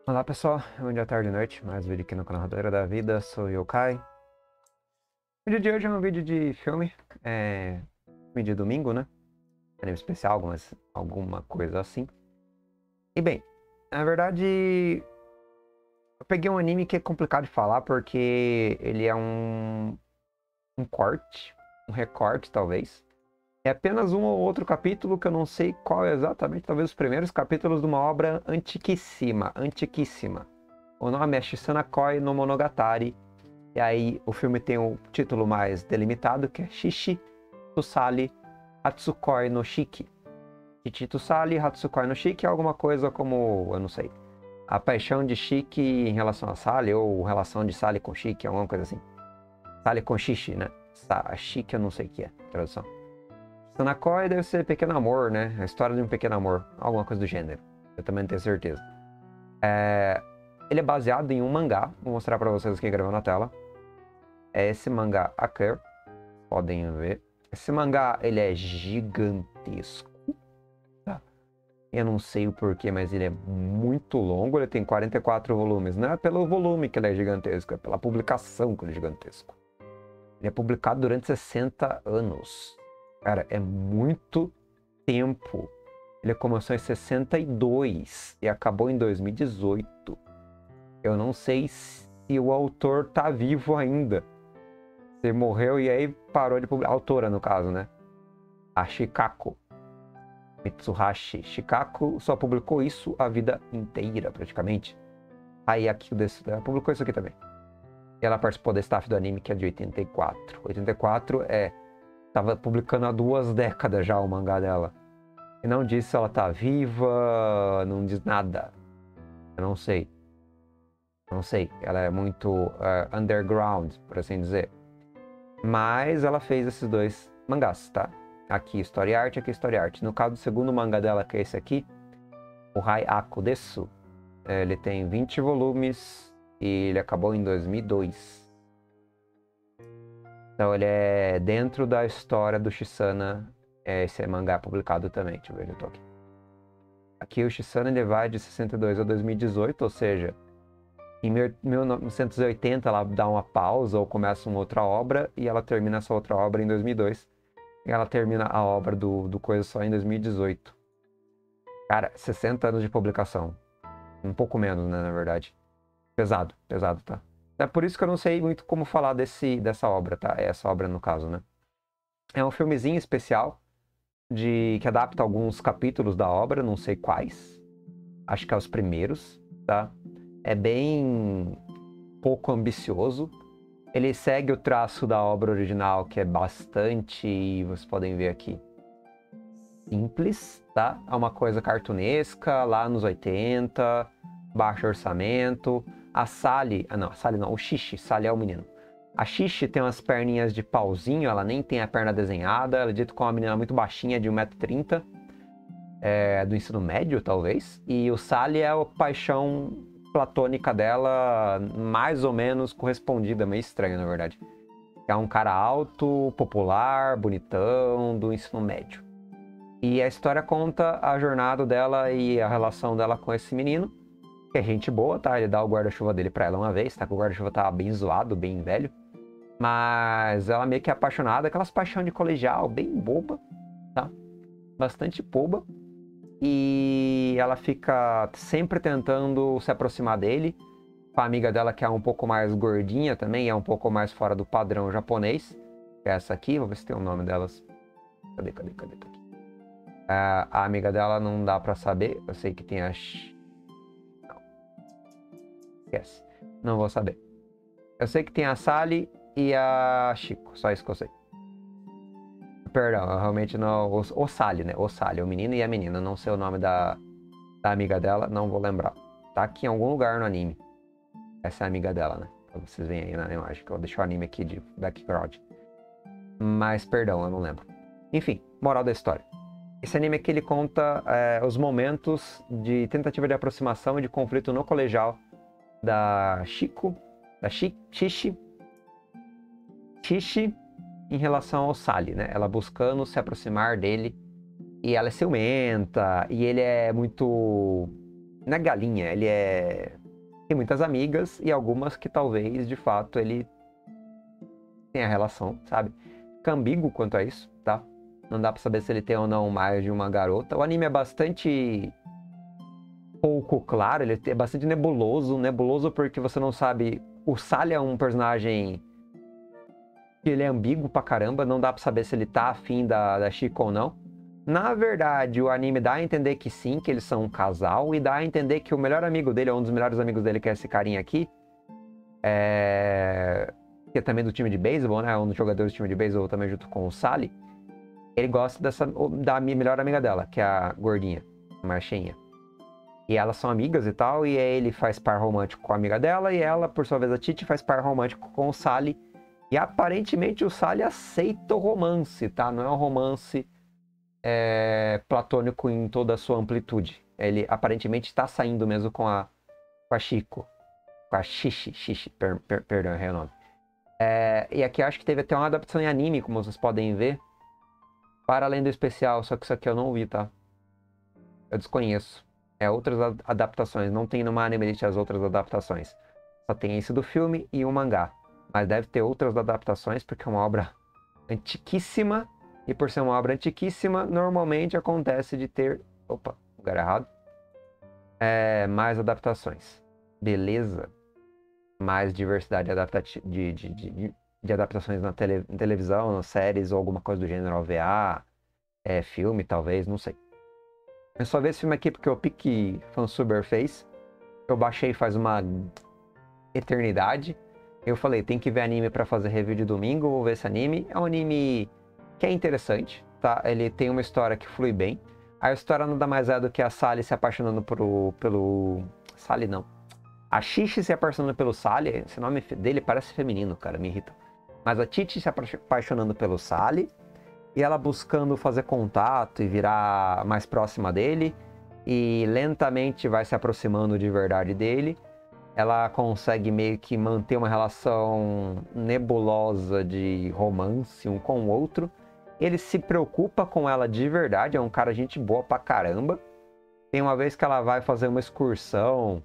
Olá pessoal, bom dia, tarde e noite, mais um vídeo aqui no canal Narradora da Vida, sou o Yokai. O vídeo de hoje é um vídeo de filme, vídeo de domingo, né? Anime especial, alguma coisa assim. E bem, na verdade, eu peguei um anime que é complicado de falar porque ele é um corte, um recorte talvez. É apenas um ou outro capítulo que eu não sei qual é exatamente, talvez os primeiros capítulos de uma obra antiquíssima. O nome é Shisanakoi no Monogatari. E aí o filme tem o título mais delimitado, que é Shishi Tusali Hatsukoi no Shiki. Shishi Tusali Hatsukoi no Shiki é alguma coisa como, eu não sei, a paixão de Shiki em relação a Sally, ou relação de Sally com Shiki, alguma coisa assim. Sally com Shishi, né? Shiki eu não sei o que é, tradução. Shisanakoi deve ser pequeno amor, né? A história de um pequeno amor, alguma coisa do gênero. Eu também não tenho certeza. Ele é baseado em um mangá, vou mostrar pra vocês aqui gravando na tela. É esse mangá Aker, podem ver. Esse mangá, ele é gigantesco, tá? Eu não sei o porquê, mas ele é muito longo, ele tem 44 volumes. Não é pelo volume que ele é gigantesco, é pela publicação que ele é gigantesco. Ele é publicado durante 60 anos. Cara, é muito tempo. Ele começou em 62 e acabou em 2018. Eu não sei se o autor tá vivo ainda. Se morreu e aí parou de publicar. A autora, no caso, né? A Shikako. Mitsuhashi Shikako só publicou isso a vida inteira, praticamente. Aí aqui ela publicou isso aqui também. E ela participou da staff do anime, que é de 84. 84 tava publicando há 2 décadas já o mangá dela. E não diz se ela tá viva, não diz nada. Eu não sei. Não sei. Ela é muito underground, por assim dizer. Mas ela fez esses 2 mangás, tá? Aqui Story Art, aqui Story Art. No caso do segundo mangá dela, que é esse aqui, o Hai Ako Desu, ele tem 20 volumes e ele acabou em 2002. Então ele é dentro da história do Shisana. Esse mangá é publicado também. Deixa eu ver onde eu tô aqui. Aqui o Shisana ele vai de 62 a 2018, ou seja, em 1980 ela dá uma pausa ou começa uma outra obra e ela termina essa outra obra em 2002. E ela termina a obra do Coisa só em 2018. Cara, 60 anos de publicação. Um pouco menos, né, na verdade. Pesado, tá? É por isso que eu não sei muito como falar dessa obra, tá? Essa obra no caso, né? É um filmezinho especial que adapta alguns capítulos da obra, não sei quais. Acho que é os primeiros, tá? É bem pouco ambicioso. Ele segue o traço da obra original, que é bastante, vocês podem ver aqui, simples, tá? É uma coisa cartunesca, lá nos 80, baixo orçamento. A Sally não, o Shishi, Sally é o menino. A Shishi tem umas perninhas de pauzinho, ela nem tem a perna desenhada, ela é dita como uma menina muito baixinha, de 1,30 m, do ensino médio, talvez. E o Sally é a paixão platônica dela, mais ou menos correspondida, meio estranho, na verdade. É um cara alto, popular, bonitão, do ensino médio. E a história conta a jornada dela e a relação dela com esse menino, que é gente boa, tá? Ele dá o guarda-chuva dele pra ela uma vez, tá? Que o guarda-chuva tá bem zoado, bem velho. Mas ela meio que é apaixonada, aquelas paixão de colegial, bem boba, tá? Bastante boba. E ela fica sempre tentando se aproximar dele, com a amiga dela que é um pouco mais gordinha também, é um pouco mais fora do padrão japonês, que é essa aqui, vou ver se tem o nome delas. Cadê? Tá aqui. A amiga dela não dá pra saber, eu sei que tem a... Não. Esquece, não vou saber. Eu sei que tem a Sally e a Chico, só isso que eu sei. Perdão, eu realmente não... O Sally, né? O Sally, o menino e a menina. Não sei o nome da amiga dela, não vou lembrar. Tá aqui em algum lugar no anime. Essa é a amiga dela, né? Pra vocês verem aí na imagem, que eu vou deixar o anime aqui de background. Mas, perdão, eu não lembro. Enfim, moral da história. Esse anime aqui, ele conta os momentos de tentativa de aproximação e de conflito no colegial da Chico, da Shishi em relação ao Sally, né? Ela buscando se aproximar dele, e ela é ciumenta, e ele é muito Não é galinha, ele é... Tem muitas amigas e algumas que talvez, de fato, ele tenha relação, sabe? Fica ambíguo quanto a isso, tá? Não dá pra saber se ele tem ou não mais de uma garota. O anime é bastante pouco claro, ele é bastante nebuloso. Nebuloso porque você não sabe... O Sally é um personagem que ele é ambíguo pra caramba. Não dá pra saber se ele tá afim da Chico ou não. Na verdade, o anime dá a entender que sim, que eles são um casal. E dá a entender que o melhor amigo dele, ou um dos melhores amigos dele, que é esse carinha aqui, que é também do time de beisebol, né? Um dos jogadores do time de beisebol também junto com o Sally. Ele gosta da melhor amiga dela, que é a gordinha, a Marchinha. E elas são amigas e tal, e aí ele faz par romântico com a amiga dela, e ela, por sua vez, a Titi, faz par romântico com o Sally. E aparentemente o Sally aceita o romance, tá? Não é um romance platônico em toda a sua amplitude. Ele aparentemente está saindo mesmo com a Chico. Com a Xixi, perdão, errei o nome. E aqui eu acho que teve até uma adaptação em anime, como vocês podem ver. Para além do especial, só que isso aqui eu não vi, tá? Eu desconheço. Outras adaptações. Não tem no Anime List as outras adaptações. Só tem esse do filme e um mangá. Mas deve ter outras adaptações, porque é uma obra antiquíssima. E por ser uma obra antiquíssima, normalmente acontece de ter... Opa, lugar errado. Mais adaptações. Beleza? Mais diversidade de adaptações na televisão, nas séries ou alguma coisa do gênero, OVA, filme talvez, não sei. Eu só vi esse filme aqui porque o Pique Fansuber fez. Eu baixei faz uma eternidade. Eu falei, tem que ver anime pra fazer review de domingo, vou ver esse anime. É um anime que é interessante, tá? Ele tem uma história que flui bem. A história nada mais é do que a Sally se apaixonando pelo... Sally não. A Xixi se apaixonando pelo Sally. Esse nome dele parece feminino, cara, me irrita. Mas a Titi se apaixonando pelo Sally. E ela buscando fazer contato e virar mais próxima dele. E lentamente vai se aproximando de verdade dele. Ela consegue meio que manter uma relação nebulosa de romance um com o outro. Ele se preocupa com ela de verdade. É um cara gente boa pra caramba. Tem uma vez que ela vai fazer uma excursão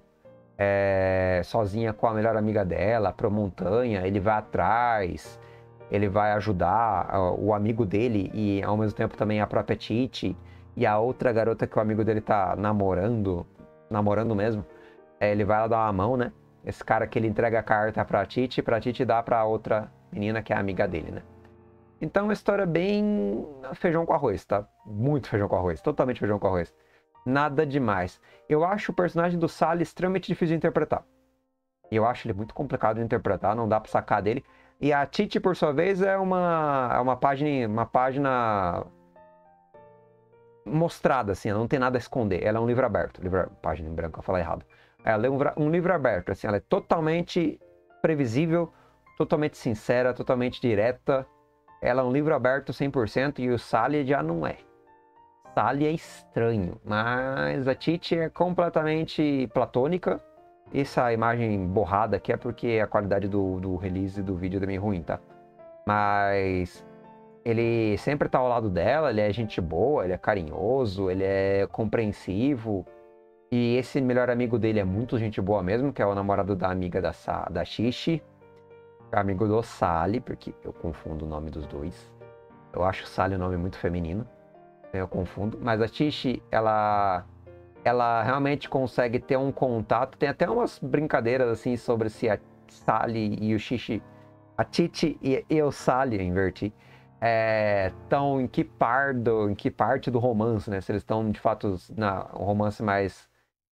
sozinha com a melhor amiga dela pra montanha. Ele vai atrás. Ele vai ajudar o amigo dele e ao mesmo tempo também a própria Titi e a outra garota que o amigo dele tá namorando mesmo. Ele vai lá dar uma mão, né? Esse cara que ele entrega a carta pra Titi dá pra outra menina que é a amiga dele, né? Então é uma história bem feijão com arroz, tá? Muito feijão com arroz, totalmente feijão com arroz. Nada demais. Eu acho o personagem do Sally extremamente difícil de interpretar. Eu acho ele muito complicado de interpretar, não dá pra sacar dele. E a Titi, por sua vez, é uma página mostrada, assim, ela não tem nada a esconder. Ela é um livro aberto. Página em branco, eu falei errado. Ela é um livro aberto, assim, ela é totalmente previsível, totalmente sincera, totalmente direta. Ela é um livro aberto 100% e o Sally já não é. Sally é estranho, mas a Titi é completamente platônica. Essa imagem borrada aqui é porque a qualidade do release do vídeo é meio ruim, tá? Mas ele sempre tá ao lado dela, ele é gente boa, ele é carinhoso, ele é compreensivo. E esse melhor amigo dele é muito gente boa mesmo, que é o namorado da amiga da Xixi. É amigo do Sally, porque eu confundo o nome dos dois. Eu acho o Sally um nome muito feminino, eu confundo. Mas a Xixi, ela realmente consegue ter um contato. Tem até umas brincadeiras assim sobre se a Sally e o Xixi, a Titi e o Sally, eu inverti, estão em que parte do romance, né? Se eles estão de fato um romance mais,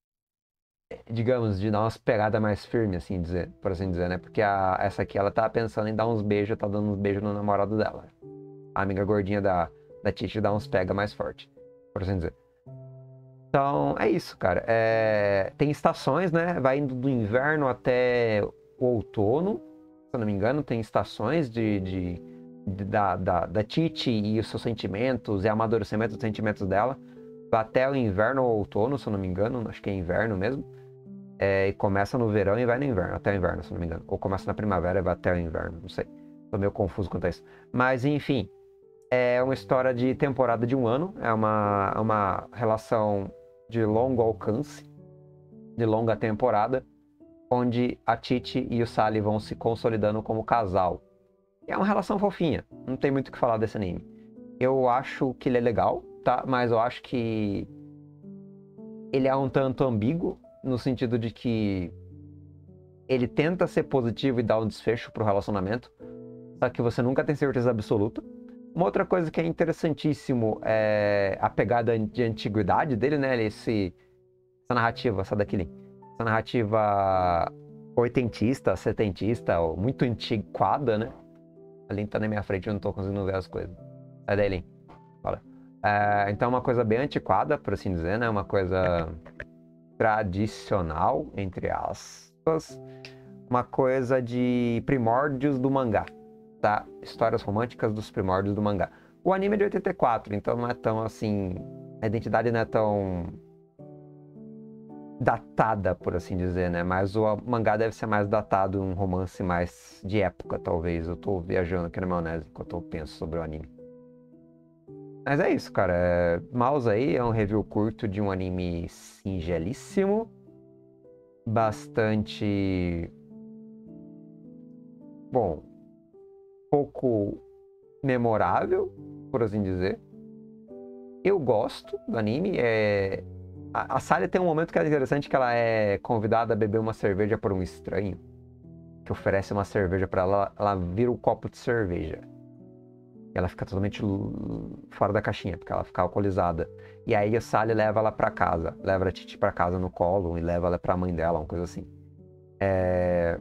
digamos, de dar umas pegadas mais firmes, assim por assim dizer, né? Porque essa aqui, ela tá pensando em dar uns beijos, tá dando uns beijos no namorado dela. A amiga gordinha da Titi dá uns pega mais forte, por assim dizer. Então, é isso, cara. Tem estações, né? Vai indo do inverno até o outono. Se eu não me engano, tem estações da Titi e os seus sentimentos e amadurecimento dos sentimentos dela. Vai até o inverno ou outono, se eu não me engano. Acho que é inverno mesmo. E começa no verão e vai no inverno. Até o inverno, se eu não me engano. Ou começa na primavera e vai até o inverno. Não sei. Tô meio confuso quanto a isso. Mas, enfim. É uma história de temporada de um ano. É uma relação de longo alcance. de longa temporada, onde a Titi e o Sally vão se consolidando como casal. É uma relação fofinha, não tem muito o que falar desse anime. Eu acho que ele é legal, tá? Mas eu acho que ele é um tanto ambíguo, no sentido de que ele tenta ser positivo e dar um desfecho pro relacionamento, só que você nunca tem certeza absoluta. Uma outra coisa que é interessantíssimo é a pegada de antiguidade dele, né? Essa narrativa, essa daqui, essa narrativa oitentista, setentista, muito antiquada, né? A Lin tá na minha frente, eu não tô conseguindo ver as coisas. Sai daí, Lin. Fala. Então é uma coisa bem antiquada, por assim dizer, né? Uma coisa tradicional, entre aspas. Uma coisa de primórdios do mangá, tá? Histórias românticas dos primórdios do mangá. O anime é de 84, então não é tão assim... A identidade não é tão datada, por assim dizer, né? Mas o mangá deve ser mais datado, um romance mais de época, talvez. Eu tô viajando aqui na maionese enquanto eu penso sobre o anime. Mas é isso, cara. Mouse aí é um review curto de um anime singelíssimo. Bastante... Bom, pouco memorável, por assim dizer. Eu gosto do anime. A Sally tem um momento que é interessante, que ela é convidada a beber uma cerveja por um estranho, que oferece uma cerveja pra ela, ela vira um copo de cerveja. E ela fica totalmente fora da caixinha, porque ela fica alcoolizada. E aí a Sally leva ela pra casa, leva a Titi pra casa no colo e leva ela pra mãe dela, uma coisa assim. É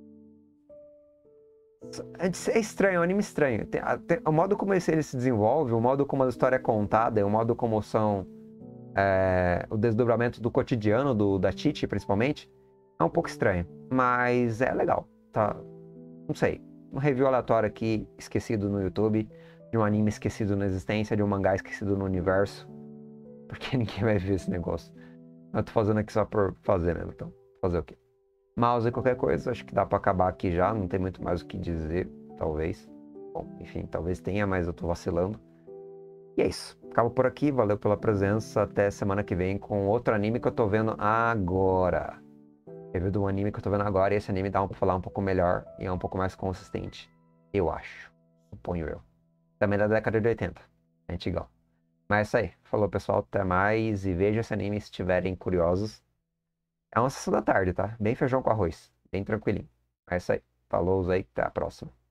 estranho, é um anime estranho. O modo como ele se desenvolve, o modo como a história é contada, o modo como são o desdobramento do cotidiano da Titi, principalmente, é um pouco estranho. Mas é legal, tá? Não sei. Um review aleatório aqui, esquecido no YouTube, de um anime esquecido na existência, de um mangá esquecido no universo. Porque ninguém vai ver esse negócio. Eu tô fazendo aqui só por fazer mesmo, então. Fazer o quê? Mouse e qualquer coisa, acho que dá pra acabar aqui já, não tem muito mais o que dizer, talvez. Bom, enfim, talvez tenha, mas eu tô vacilando. E é isso. Acabo por aqui, valeu pela presença. Até semana que vem com outro anime que eu tô vendo agora. Review de um anime que eu tô vendo agora, e esse anime dá pra falar um pouco melhor e é um pouco mais consistente. Eu acho. Suponho eu. Também da década de 80. É antigão. Mas é isso aí. Falou, pessoal. Até mais. E veja esse anime se estiverem curiosos. É uma sessão da tarde, tá? Bem feijão com arroz. Bem tranquilinho. É isso aí. Falou aí. Até a próxima.